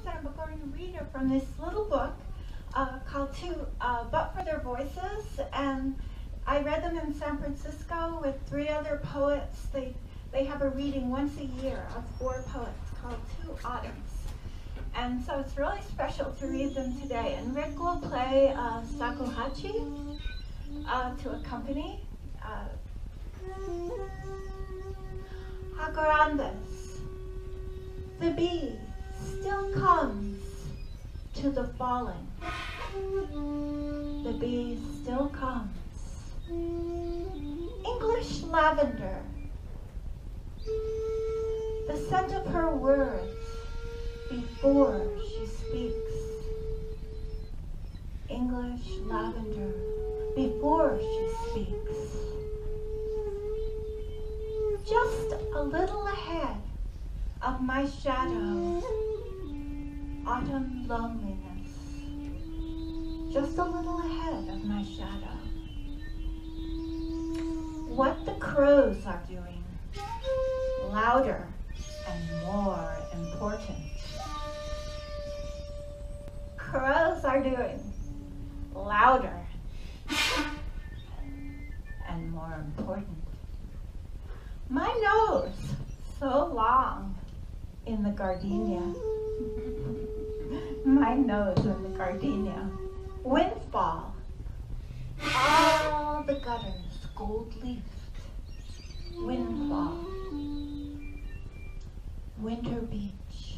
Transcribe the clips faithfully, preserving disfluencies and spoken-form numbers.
I'm going to read her from this little book uh, called Two, uh, But for Their Voices, and I read them in San Francisco with three other poets. They, they have a reading once a year of four poets called Two Autumns. And so it's really special to read them today. And Rick will play uh, shakuhachi uh, to accompany. Uh, Hakurandes. The bee still comes to the fallen. The bee still comes. English lavender. The scent of her words before she speaks. English lavender before she speaks. Just a little ahead of my shadow, autumn loneliness. Just a little ahead of my shadow. What the crows are doing, louder and more important. Crows are doing louder and more important. My nose, so long in the gardenia. My nose in the gardenia. Windfall. All the gutters gold-leafed. Windfall. Winter beach.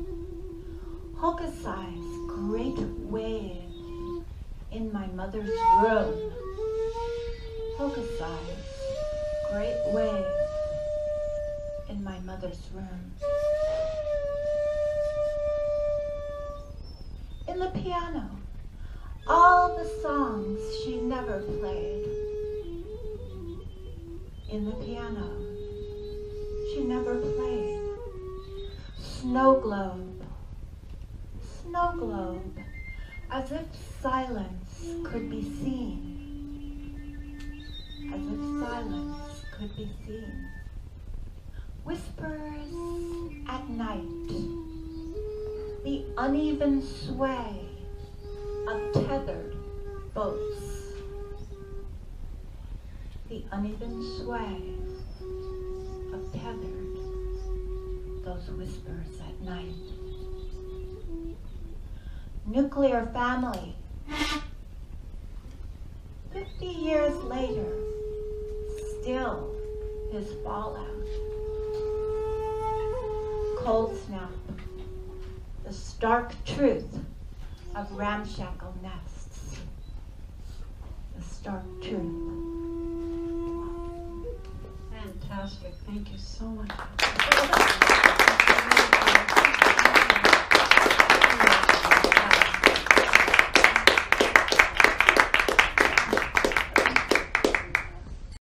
Hokusai's great wave in my mother's room. Hokusai's great wave in my mother's room. In the piano, all the songs she never played. In the piano, she never played. Snow globe, snow globe, as if silence could be seen. As if silence could be seen. Whispers at night, the uneven sway of tethered boats. The uneven sway of tethered, those whispers at night. Nuclear family. Fifty years later, still his fallout. Cold snap, the stark truth of ramshackle nests. The stark truth. Fantastic, thank you so much.